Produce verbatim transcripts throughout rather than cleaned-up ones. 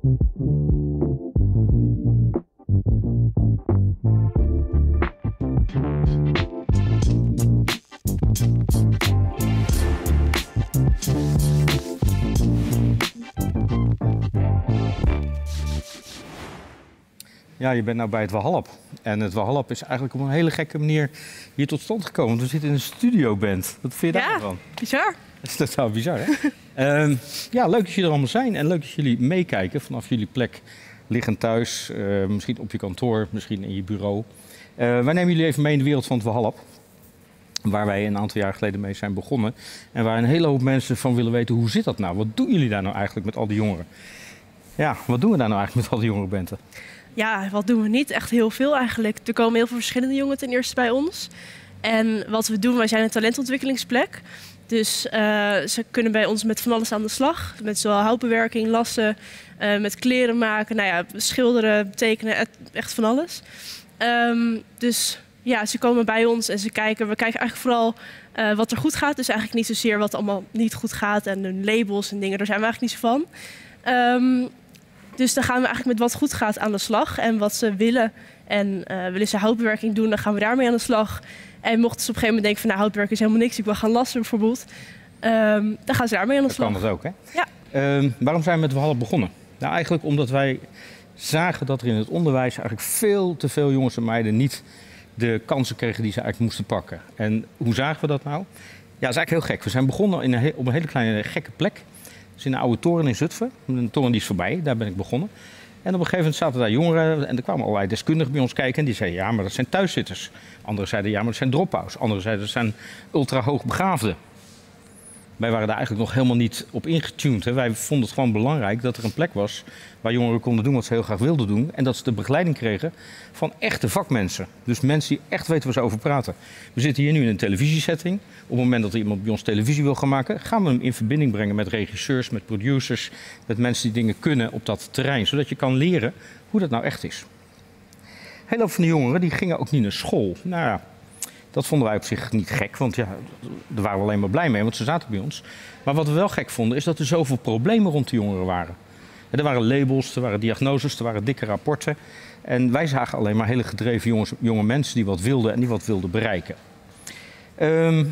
Ja, je bent nou bij het Walhalla. En het Walhalla is eigenlijk op een hele gekke manier hier tot stand gekomen. Want we zitten in een studioband. Wat vind je ja, daarvan? Bizar. Dat is totaal bizar, hè? um, ja, leuk dat jullie er allemaal zijn. En leuk dat jullie meekijken vanaf jullie plek. Liggend thuis, uh, misschien op je kantoor, misschien in je bureau. Uh, wij nemen jullie even mee in de wereld van het Walhalla. Waar wij een aantal jaar geleden mee zijn begonnen. En waar een hele hoop mensen van willen weten, hoe zit dat nou? Wat doen jullie daar nou eigenlijk met al die jongeren? Ja, wat doen we daar nou eigenlijk met al die jongeren, Bente? Ja, wat doen we niet? Echt heel veel eigenlijk. Er komen heel veel verschillende jongeren ten eerste bij ons. En wat we doen, wij zijn een talentontwikkelingsplek. Dus uh, ze kunnen bij ons met van alles aan de slag. Met zowel houtbewerking, lassen, uh, met kleren maken, nou ja, schilderen, tekenen, echt van alles. Um, dus ja, ze komen bij ons en ze kijken. We kijken eigenlijk vooral uh, wat er goed gaat. Dus eigenlijk niet zozeer wat allemaal niet goed gaat en hun labels en dingen. Daar zijn we eigenlijk niet zo van. Um, Dus dan gaan we eigenlijk met wat goed gaat aan de slag en wat ze willen. En uh, willen ze houtbewerking doen, dan gaan we daarmee aan de slag. En mochten ze op een gegeven moment denken van nou, houtbewerken is helemaal niks, ik wil gaan lassen bijvoorbeeld. Um, dan gaan ze daarmee aan de dat slag. Dat kan dat ook, hè? Ja. Um, waarom zijn we met Walhalla begonnen? Nou, eigenlijk omdat wij zagen dat er in het onderwijs eigenlijk veel te veel jongens en meiden niet de kansen kregen die ze eigenlijk moesten pakken. En hoe zagen we dat nou? Ja, dat is eigenlijk heel gek. We zijn begonnen in een op een hele kleine gekke plek. Dus in een oude toren in Zutphen. Een toren die is voorbij, daar ben ik begonnen. En op een gegeven moment zaten daar jongeren en er kwamen allerlei deskundigen bij ons kijken. En die zeiden, ja, maar dat zijn thuiszitters. Anderen zeiden, ja, maar dat zijn drop-outs. Anderen zeiden, dat zijn ultra hoogbegaafden. Wij waren daar eigenlijk nog helemaal niet op ingetuned. Hè. Wij vonden het gewoon belangrijk dat er een plek was waar jongeren konden doen wat ze heel graag wilden doen. En dat ze de begeleiding kregen van echte vakmensen. Dus mensen die echt weten waar ze over praten. We zitten hier nu in een televisiesetting. Op het moment dat er iemand bij ons televisie wil gaan maken, gaan we hem in verbinding brengen met regisseurs, met producers, met mensen die dingen kunnen op dat terrein. Zodat je kan leren hoe dat nou echt is. Heel veel van de jongeren die gingen ook niet naar school. Nou ja, dat vonden wij op zich niet gek, want ja, daar waren we alleen maar blij mee, want ze zaten bij ons. Maar wat we wel gek vonden, is dat er zoveel problemen rond de jongeren waren. Er waren labels, er waren diagnoses, er waren dikke rapporten. En wij zagen alleen maar hele gedreven jongens, jonge mensen die wat wilden en die wat wilden bereiken. Um,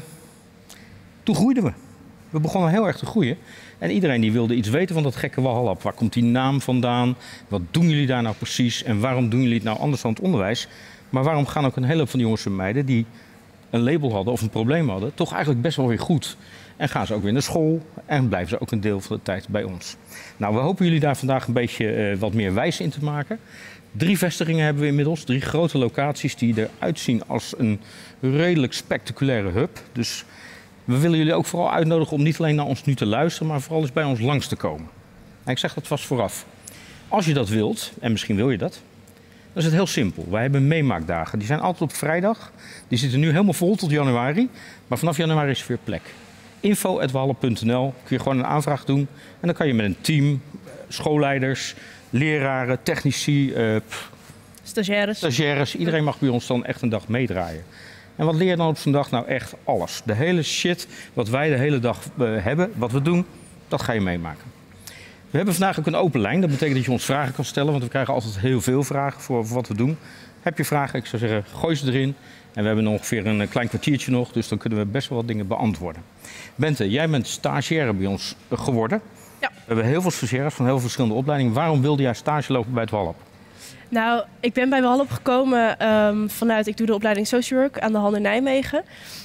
toen groeiden we. We begonnen heel erg te groeien. En iedereen die wilde iets weten van dat gekke Walhalla. Waar komt die naam vandaan? Wat doen jullie daar nou precies? En waarom doen jullie het nou anders dan het onderwijs? Maar waarom gaan ook een hele hoop van die jongens en meiden die een label hadden of een probleem hadden, toch eigenlijk best wel weer goed? En gaan ze ook weer naar school en blijven ze ook een deel van de tijd bij ons. Nou, we hopen jullie daar vandaag een beetje uh, wat meer wijs in te maken. Drie vestigingen hebben we inmiddels, drie grote locaties die eruit zien als een redelijk spectaculaire hub. Dus we willen jullie ook vooral uitnodigen om niet alleen naar ons nu te luisteren, maar vooral eens bij ons langs te komen. En ik zeg dat vast vooraf. Als je dat wilt, en misschien wil je dat, dan is het heel simpel. Wij hebben meemaakdagen. Die zijn altijd op vrijdag. Die zitten nu helemaal vol tot januari. Maar vanaf januari is er weer plek. info at walhalla punt n l kun je gewoon een aanvraag doen. En dan kan je met een team, schoolleiders, leraren, technici, uh, stagiaires. stagiaires. Iedereen mag bij ons dan echt een dag meedraaien. En wat leer je dan op zo'n dag? Nou echt alles. De hele shit wat wij de hele dag uh, hebben, wat we doen, dat ga je meemaken. We hebben vandaag ook een open lijn. Dat betekent dat je ons vragen kan stellen, want we krijgen altijd heel veel vragen voor wat we doen. Heb je vragen? Ik zou zeggen, gooi ze erin. En we hebben ongeveer een klein kwartiertje nog, dus dan kunnen we best wel wat dingen beantwoorden. Bente, jij bent stagiaire bij ons geworden. Ja. We hebben heel veel stagiaires van heel veel verschillende opleidingen. Waarom wilde jij stage lopen bij het Walhalla? Nou, ik ben bij Walhalla gekomen um, vanuit, ik doe de opleiding Social Work aan de Hal in Nijmegen.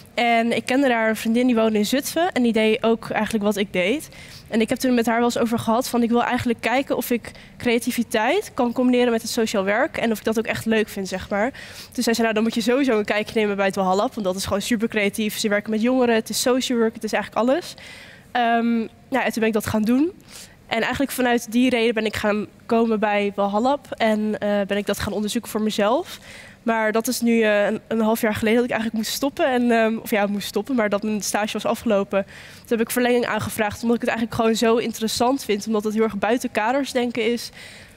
En ik kende daar een vriendin die woonde in Zutphen en die deed ook eigenlijk wat ik deed. En ik heb toen met haar wel eens over gehad van ik wil eigenlijk kijken of ik creativiteit kan combineren met het sociaal werk. En of ik dat ook echt leuk vind, zeg maar. Dus zij zei, nou dan moet je sowieso een kijkje nemen bij het Walhalla, want dat is gewoon super creatief. Ze werken met jongeren, het is social work, het is eigenlijk alles. Um, nou, en toen ben ik dat gaan doen. En eigenlijk vanuit die reden ben ik gaan komen bij Walhalla en uh, ben ik dat gaan onderzoeken voor mezelf. Maar dat is nu uh, een, een half jaar geleden dat ik eigenlijk moest stoppen. En, um, of ja, moest stoppen, maar dat mijn stage was afgelopen. Toen heb ik verlenging aangevraagd, omdat ik het eigenlijk gewoon zo interessant vind. Omdat het heel erg buiten kaders denken is.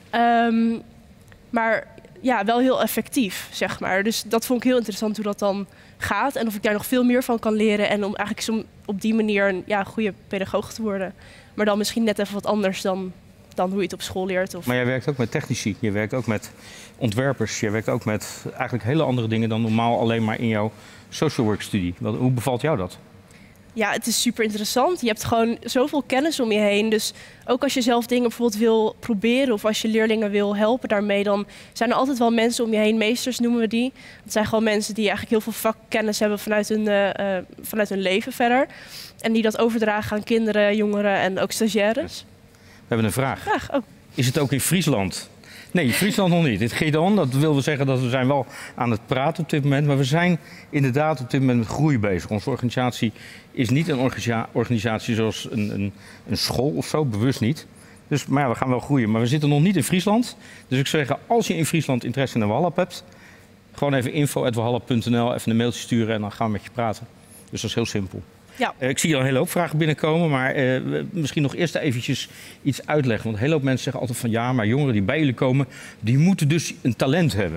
Um, maar ja, wel heel effectief, zeg maar. Dus dat vond ik heel interessant hoe dat dan gaat. En of ik daar nog veel meer van kan leren. En om eigenlijk zo op die manier een ja, goede pedagoog te worden. Maar dan misschien net even wat anders dan dan hoe je het op school leert. Of... Maar jij werkt ook met technici, je werkt ook met ontwerpers, je werkt ook met eigenlijk hele andere dingen dan normaal alleen maar in jouw social work studie. Hoe bevalt jou dat? Ja, het is super interessant. Je hebt gewoon zoveel kennis om je heen. Dus ook als je zelf dingen bijvoorbeeld wil proberen of als je leerlingen wil helpen daarmee, dan zijn er altijd wel mensen om je heen. Meesters noemen we die. Dat zijn gewoon mensen die eigenlijk heel veel vakkennis hebben vanuit hun, uh, vanuit hun leven verder. En die dat overdragen aan kinderen, jongeren en ook stagiaires. We hebben een vraag. Vraag, oh. Is het ook in Friesland? Nee, Friesland nog niet. Dit Gideon, dat wil zeggen dat we zijn wel aan het praten op dit moment. Maar we zijn inderdaad op dit moment met groei bezig. Onze organisatie is niet een organisa organisatie zoals een, een, een school of zo, bewust niet. Dus, maar ja, we gaan wel groeien. Maar we zitten nog niet in Friesland. Dus ik zou zeggen, als je in Friesland interesse in de Walhalla hebt, gewoon even info at walhalla punt n l, even een mailtje sturen en dan gaan we met je praten. Dus dat is heel simpel. Ja. Uh, ik zie al een hele hoop vragen binnenkomen, maar uh, misschien nog eerst eventjes iets uitleggen. Want een hele hoop mensen zeggen altijd van ja, maar jongeren die bij jullie komen, die moeten dus een talent hebben.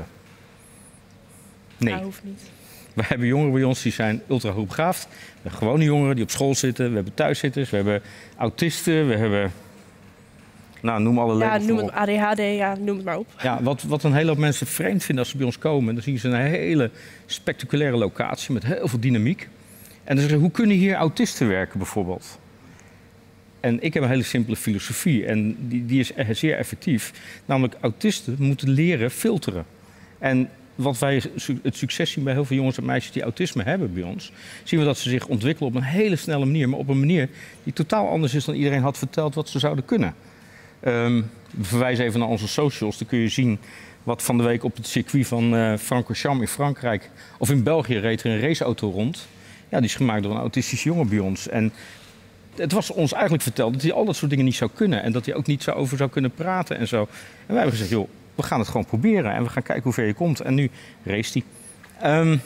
Nee. Dat hoeft niet. We hebben jongeren bij ons die zijn ultra hoogbegaafd. We hebben gewone jongeren die op school zitten, we hebben thuiszitters, we hebben autisten, we hebben... Nou, noem alle Ja, labels noem maar het op. A D H D, ja, noem het maar op. Ja, wat, wat een hele hoop mensen vreemd vinden als ze bij ons komen, dan zien ze een hele spectaculaire locatie met heel veel dynamiek. En dan zeggen ze, hoe kunnen hier autisten werken bijvoorbeeld? En ik heb een hele simpele filosofie en die, die is zeer effectief. Namelijk, autisten moeten leren filteren. En wat wij het succes zien bij heel veel jongens en meisjes die autisme hebben bij ons, zien we dat ze zich ontwikkelen op een hele snelle manier, maar op een manier die totaal anders is dan iedereen had verteld wat ze zouden kunnen. Um, we verwijzen even naar onze socials, dan kun je zien wat van de week op het circuit van uh, Francorchamps in Frankrijk of in België reed er een raceauto rond. Ja, die is gemaakt door een autistische jongen bij ons. En het was ons eigenlijk verteld dat hij al dat soort dingen niet zou kunnen. En dat hij ook niet zo over zou kunnen praten en zo. En wij hebben gezegd, joh, we gaan het gewoon proberen. En we gaan kijken hoe ver je komt. En nu race hij. Um,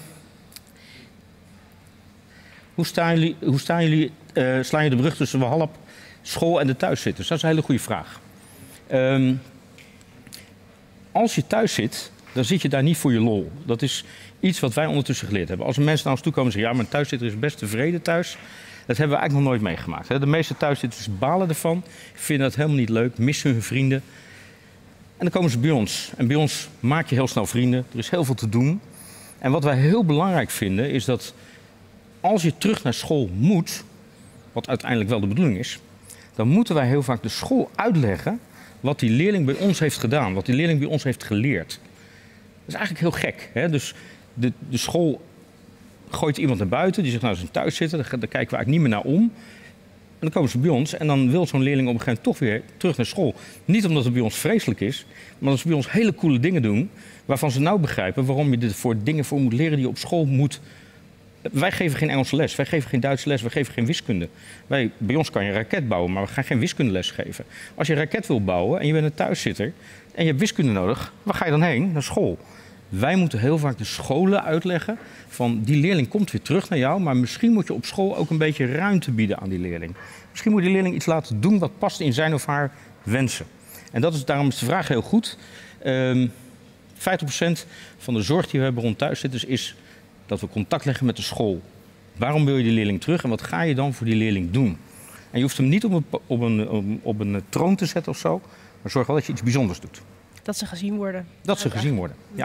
hoe staan jullie, hoe staan jullie uh, slaan je de brug tussen Walhalla school en de thuiszitters? Dat is een hele goede vraag. Um, als je thuis zit, dan zit je daar niet voor je lol. Dat is iets wat wij ondertussen geleerd hebben. Als er mensen naar ons toe komen en zeggen, ja, mijn thuiszitter is best tevreden thuis. Dat hebben we eigenlijk nog nooit meegemaakt. De meeste thuiszitters balen ervan, vinden dat helemaal niet leuk, missen hun vrienden. En dan komen ze bij ons. En bij ons maak je heel snel vrienden. Er is heel veel te doen. En wat wij heel belangrijk vinden, is dat als je terug naar school moet, wat uiteindelijk wel de bedoeling is, dan moeten wij heel vaak de school uitleggen wat die leerling bij ons heeft gedaan, wat die leerling bij ons heeft geleerd. Dat is eigenlijk heel gek. Hè? Dus de, de school gooit iemand naar buiten, die zegt nou, dat is een thuiszitter, daar, daar kijken we eigenlijk niet meer naar om. En dan komen ze bij ons en dan wil zo'n leerling op een gegeven moment toch weer terug naar school. Niet omdat het bij ons vreselijk is, maar omdat ze bij ons hele coole dingen doen, waarvan ze nou begrijpen waarom je er voor dingen voor moet leren die je op school moet. Wij geven geen Engelse les, wij geven geen Duitse les, wij geven geen wiskunde. Wij, bij ons kan je een raket bouwen, maar we gaan geen wiskundeles geven. Als je een raket wil bouwen en je bent een thuiszitter en je hebt wiskunde nodig, waar ga je dan heen? Naar school. Wij moeten heel vaak de scholen uitleggen van die leerling komt weer terug naar jou, maar misschien moet je op school ook een beetje ruimte bieden aan die leerling. Misschien moet die leerling iets laten doen wat past in zijn of haar wensen. En dat is, daarom is de vraag heel goed. Um, vijftig procent van de zorg die we hebben rond thuiszitters is dat we contact leggen met de school. Waarom wil je die leerling terug en wat ga je dan voor die leerling doen? En je hoeft hem niet op een, op een, op een troon te zetten of zo, maar zorg wel dat je iets bijzonders doet. Dat ze gezien worden. Dat ze gezien worden, ja.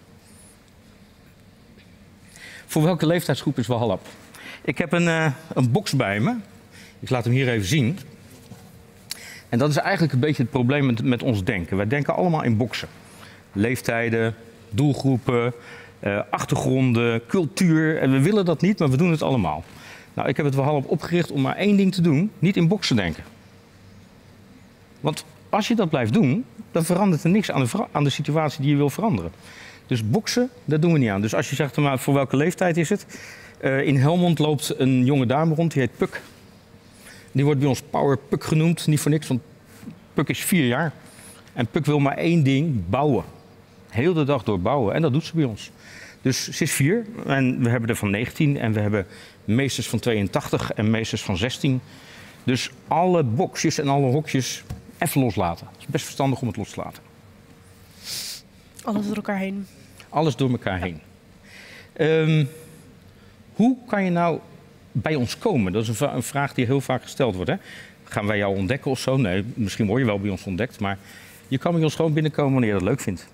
Voor welke leeftijdsgroep is Walhalla? Ik heb een, uh, een box bij me. Ik laat hem hier even zien. En dat is eigenlijk een beetje het probleem met, met ons denken. Wij denken allemaal in boxen. Leeftijden, doelgroepen, uh, achtergronden, cultuur. En we willen dat niet, maar we doen het allemaal. Nou, ik heb het Walhalla opgericht om maar één ding te doen. Niet in boxen denken. Want als je dat blijft doen, dan verandert er niks aan de, aan de situatie die je wil veranderen. Dus boksen, dat doen we niet aan. Dus als je zegt, maar voor welke leeftijd is het? Uh, in Helmond loopt een jonge dame rond, die heet Puk. Die wordt bij ons Power Puk genoemd. Niet voor niks, want Puk is vier jaar. En Puk wil maar één ding, bouwen. Heel de dag door bouwen. En dat doet ze bij ons. Dus ze is vier. En we hebben er van negentien. En we hebben meesters van tweeëntachtig en meesters van zestien. Dus alle boxjes en alle hokjes even loslaten. Het is best verstandig om het los te laten. Alles door elkaar heen. Alles door elkaar heen. Um, hoe kan je nou bij ons komen? Dat is een, v een vraag die heel vaak gesteld wordt. Hè? gaan wij jou ontdekken of zo? Nee, misschien word je wel bij ons ontdekt, maar je kan bij ons gewoon binnenkomen wanneer je dat leuk vindt.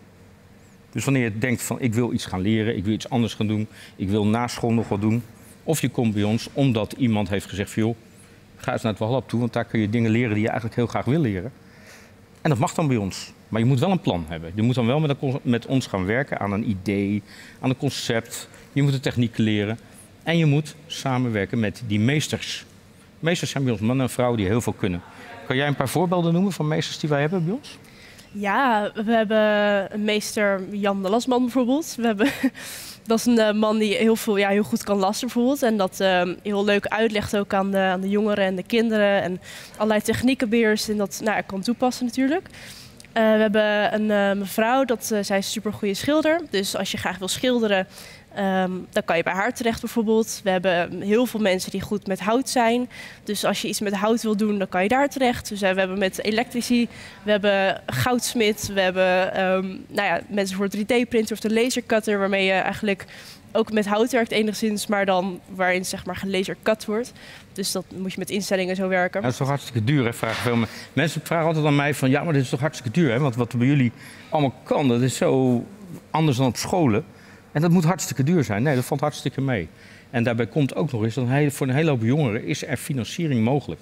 Dus wanneer je denkt van ik wil iets gaan leren, ik wil iets anders gaan doen, ik wil na school nog wat doen. Of je komt bij ons omdat iemand heeft gezegd van joh, ga eens naar het Walhalla toe, want daar kun je dingen leren die je eigenlijk heel graag wil leren. En dat mag dan bij ons. Maar je moet wel een plan hebben. Je moet dan wel met, met ons gaan werken aan een idee, aan een concept. Je moet de techniek leren. En je moet samenwerken met die meesters. Meesters zijn bij ons mannen en vrouwen die heel veel kunnen. Kan jij een paar voorbeelden noemen van meesters die wij hebben bij ons? Ja, we hebben een meester Jan de Lasman bijvoorbeeld. We hebben, dat is een uh, man die heel, veel, ja, heel goed kan lassen bijvoorbeeld. En dat uh, heel leuk uitlegt ook aan de, aan de jongeren en de kinderen. En allerlei technieken beheerst en dat nou, kan toepassen natuurlijk. Uh, we hebben een uh, mevrouw, dat, uh, zij is een supergoeie schilder. Dus als je graag wil schilderen, um, dan kan je bij haar terecht bijvoorbeeld. We hebben heel veel mensen die goed met hout zijn. Dus als je iets met hout wil doen, dan kan je daar terecht. Dus uh, we hebben met elektrici, we hebben goudsmid, we hebben um, nou ja, mensen voor drie D-printer of de lasercutter, waarmee je eigenlijk ook met hout werkt enigszins, maar dan waarin zeg maar gelasercut wordt. Dus dat moet je met instellingen zo werken. Ja, dat is toch hartstikke duur, hè? Vragen veel mensen vragen altijd aan mij van ja, maar dit is toch hartstikke duur, hè? Want wat er bij jullie allemaal kan, dat is zo anders dan op scholen. En dat moet hartstikke duur zijn. Nee, dat valt hartstikke mee. En daarbij komt ook nog eens dat voor een hele hoop jongeren is er financiering mogelijk.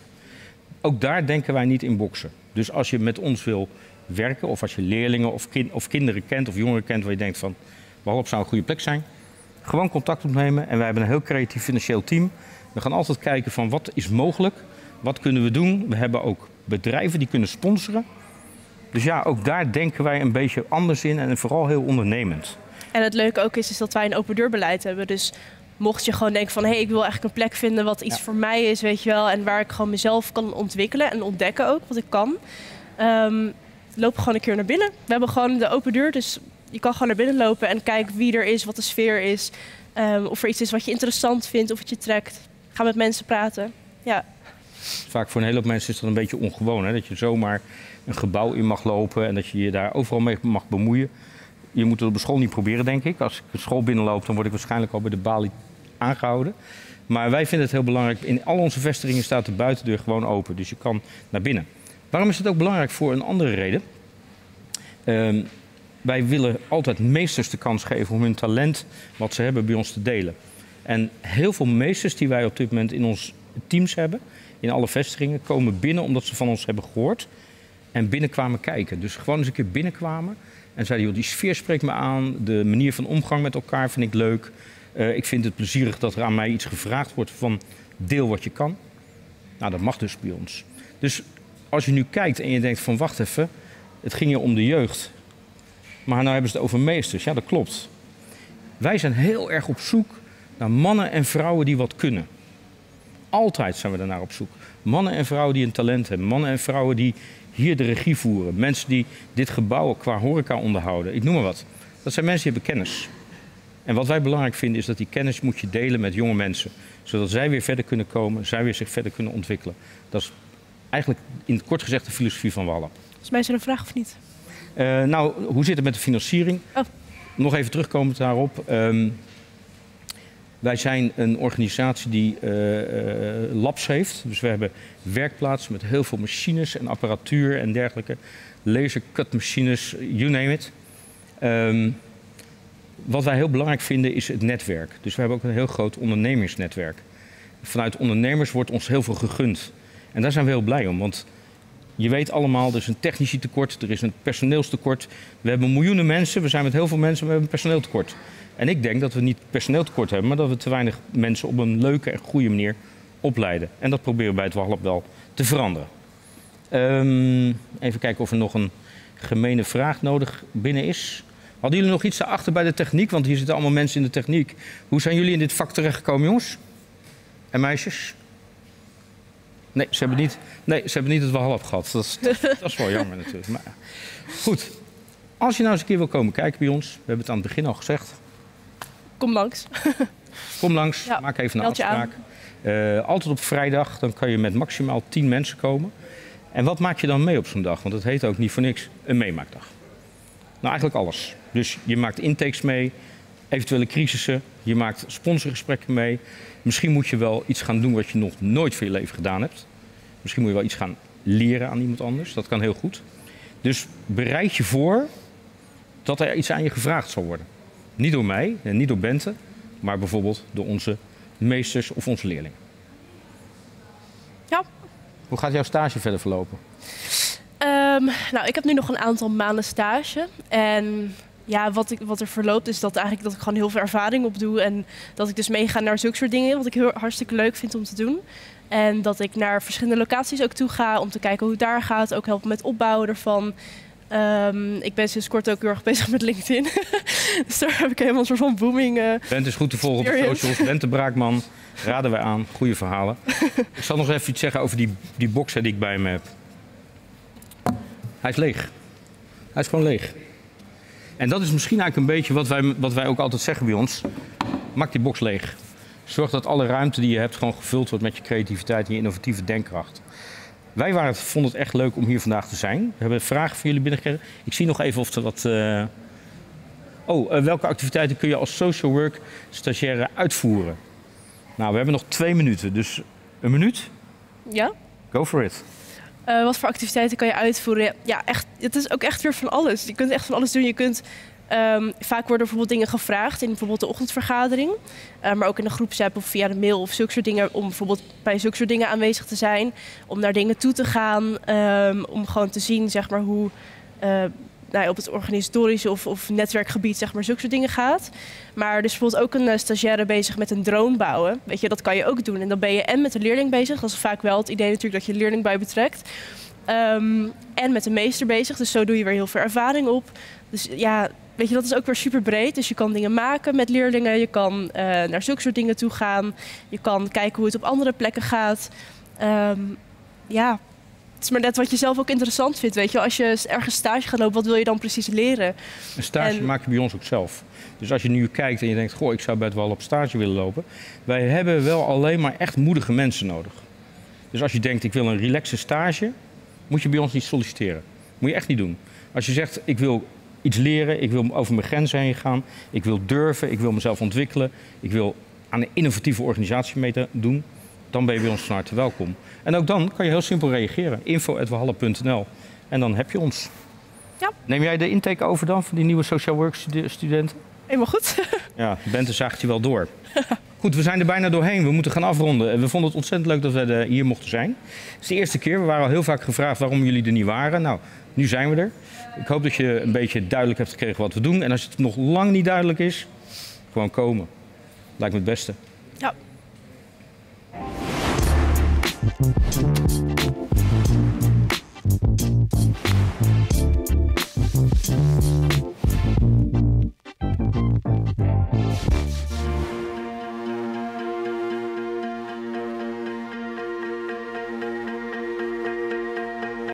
Ook daar denken wij niet in boksen. Dus als je met ons wil werken, of als je leerlingen of, kind, of kinderen kent of jongeren kent waar je denkt van waarop zou een goede plek zijn, gewoon contact opnemen. En wij hebben een heel creatief financieel team. We gaan altijd kijken van wat is mogelijk, wat kunnen we doen. We hebben ook bedrijven die kunnen sponsoren. Dus ja, ook daar denken wij een beetje anders in en vooral heel ondernemend. En het leuke ook is, is dat wij een open deurbeleid hebben. Dus mocht je gewoon denken van hé, hey, ik wil eigenlijk een plek vinden wat iets ja. voor mij is, weet je wel. En waar ik gewoon mezelf kan ontwikkelen en ontdekken ook, wat ik kan. Um, loop gewoon een keer naar binnen. We hebben gewoon de open deur, dus je kan gewoon naar binnen lopen en kijken wie er is, wat de sfeer is. Um, of er iets is wat je interessant vindt of wat je trekt. Ga met mensen praten. Ja. Vaak voor een hele hoop mensen is dat een beetje ongewoon. Hè? Dat je zomaar een gebouw in mag lopen en dat je je daar overal mee mag bemoeien. Je moet het op de school niet proberen, denk ik. Als ik de school binnenloop, dan word ik waarschijnlijk al bij de balie aangehouden. Maar wij vinden het heel belangrijk. In al onze vestigingen staat de buitendeur gewoon open. Dus je kan naar binnen. Waarom is het ook belangrijk? Voor een andere reden. Um, wij willen altijd meesters de kans geven om hun talent, wat ze hebben, bij ons te delen. En heel veel meesters die wij op dit moment in onze teams hebben, in alle vestigingen, komen binnen omdat ze van ons hebben gehoord. En binnenkwamen kijken. Dus gewoon eens een keer binnenkwamen. En zeiden, joh, die sfeer spreekt me aan. De manier van omgang met elkaar vind ik leuk. Uh, ik vind het plezierig dat er aan mij iets gevraagd wordt van deel wat je kan. Nou, dat mag dus bij ons. Dus als je nu kijkt en je denkt van wacht even, het ging hier om de jeugd. Maar nou hebben ze het over meesters. Ja, dat klopt. Wij zijn heel erg op zoek naar mannen en vrouwen die wat kunnen. Altijd zijn we daarnaar op zoek. Mannen en vrouwen die een talent hebben. Mannen en vrouwen die hier de regie voeren. Mensen die dit gebouw qua horeca onderhouden. Ik noem maar wat. Dat zijn mensen die hebben kennis. En wat wij belangrijk vinden is dat die kennis moet je delen met jonge mensen. Zodat zij weer verder kunnen komen. Zij weer zich verder kunnen ontwikkelen. Dat is eigenlijk in het kort gezegd de filosofie van Walhalla. Is mij een vraag of niet? Uh, nou, hoe zit het met de financiering? Oh. Nog even terugkomend daarop. Um, wij zijn een organisatie die uh, uh, labs heeft. Dus we hebben werkplaatsen met heel veel machines en apparatuur en dergelijke. Lasercutmachines, you name it. Um, wat wij heel belangrijk vinden is het netwerk. Dus we hebben ook een heel groot ondernemingsnetwerk. Vanuit ondernemers wordt ons heel veel gegund. En daar zijn we heel blij om, want je weet allemaal, er is een technicietekort, er is een personeelstekort. We hebben miljoenen mensen, we zijn met heel veel mensen, we hebben een personeeltekort. En ik denk dat we niet personeeltekort hebben, maar dat we te weinig mensen op een leuke en goede manier opleiden. En dat proberen we bij het Walhalla wel te veranderen. Um, even kijken of er nog een gemene vraag nodig binnen is. Hadden jullie nog iets daarachter bij de techniek? Want hier zitten allemaal mensen in de techniek. Hoe zijn jullie in dit vak terechtgekomen, jongens? En meisjes? Nee, ze hebben niet, nee, ze hebben niet het Walhalla gehad. Dat is, dat is wel jammer natuurlijk. Maar goed, als je nou eens een keer wil komen kijken bij ons. We hebben het aan het begin al gezegd. Kom langs. Kom langs, ja, maak even een afspraak. Uh, altijd op vrijdag, dan kan je met maximaal tien mensen komen. En wat maak je dan mee op zo'n dag? Want het heet ook niet voor niks een meemaakdag. Nou, eigenlijk alles. Dus je maakt intakes mee, eventuele crisissen. Je maakt sponsorgesprekken mee. Misschien moet je wel iets gaan doen wat je nog nooit van je leven gedaan hebt. Misschien moet je wel iets gaan leren aan iemand anders. Dat kan heel goed. Dus bereid je voor dat er iets aan je gevraagd zal worden. Niet door mij en niet door Bente, maar bijvoorbeeld door onze meesters of onze leerlingen. Ja. Hoe gaat jouw stage verder verlopen? Um, nou, ik heb nu nog een aantal maanden stage. En ja, wat, ik, wat er verloopt is dat, eigenlijk, dat ik gewoon heel veel ervaring opdoe. En dat ik dus meega naar zulke soort dingen, wat ik heel hartstikke leuk vind om te doen. En dat ik naar verschillende locaties ook toe ga om te kijken hoe het daar gaat. Ook helpen met opbouwen ervan. Um, ik ben sinds kort ook heel erg bezig met LinkedIn. Dus daar heb ik helemaal een soort van booming. Uh, Bente is goed te volgen op de socials. Bente Braakman, raden wij aan. Goede verhalen. Ik zal nog even iets zeggen over die, die box die ik bij me heb. Hij is leeg. Hij is gewoon leeg. En dat is misschien eigenlijk een beetje wat wij, wat wij ook altijd zeggen bij ons. Maak die box leeg. Zorg dat alle ruimte die je hebt gewoon gevuld wordt met je creativiteit en je innovatieve denkkracht. Wij waren het, vonden het echt leuk om hier vandaag te zijn. We hebben vragen voor jullie binnengekregen. Ik zie nog even of er wat... Uh... Oh, uh, welke activiteiten kun je als social work stagiaire uitvoeren? Nou, we hebben nog twee minuten, dus een minuut? Ja. Go for it. Uh, wat voor activiteiten kan je uitvoeren? Ja, echt, het is ook echt weer van alles. Je kunt echt van alles doen. Je kunt, um, vaak worden bijvoorbeeld dingen gevraagd in bijvoorbeeld de ochtendvergadering. Uh, maar ook in de groepsapp of via de mail of zulke soort dingen. Om bijvoorbeeld bij zulke soort dingen aanwezig te zijn. Om naar dingen toe te gaan. Um, om gewoon te zien zeg maar, hoe uh, nou ja, op het organisatorische of, of netwerkgebied zeg maar, zulke soort dingen gaat. Maar er is bijvoorbeeld ook een uh, stagiaire bezig met een drone bouwen. Weet je, dat kan je ook doen. En dan ben je en met de leerling bezig. Dat is vaak wel het idee natuurlijk dat je de leerling bij betrekt. Um, en met de meester bezig. Dus zo doe je weer heel veel ervaring op. Dus ja, weet je, dat is ook weer super breed. Dus je kan dingen maken met leerlingen. Je kan uh, naar zulke soort dingen toe gaan. Je kan kijken hoe het op andere plekken gaat. Um, ja, het is maar net wat je zelf ook interessant vindt. Weet je, als je ergens stage gaat lopen, wat wil je dan precies leren? Een stage en... maak je bij ons ook zelf. Dus als je nu kijkt en je denkt, goh, ik zou bij het wel op stage willen lopen. Wij hebben wel alleen maar echt moedige mensen nodig. Dus als je denkt, ik wil een relaxe stage, moet je bij ons niet solliciteren. Moet je echt niet doen. Als je zegt, ik wil iets leren, ik wil over mijn grenzen heen gaan, ik wil durven, ik wil mezelf ontwikkelen, ik wil aan een innovatieve organisatie mee doen, dan ben je bij ons van harte welkom. En ook dan kan je heel simpel reageren. info at walhalla punt n l en dan heb je ons. Ja. Neem jij de intake over dan van die nieuwe social work studenten? Helemaal goed. Ja, Bente zaagt je wel door. Goed, we zijn er bijna doorheen. We moeten gaan afronden. We vonden het ontzettend leuk dat we er hier mochten zijn. Het is de eerste keer. We waren al heel vaak gevraagd waarom jullie er niet waren. Nou, nu zijn we er. Ik hoop dat je een beetje duidelijk hebt gekregen wat we doen. En als het nog lang niet duidelijk is, gewoon komen. Lijkt me het beste. Ja.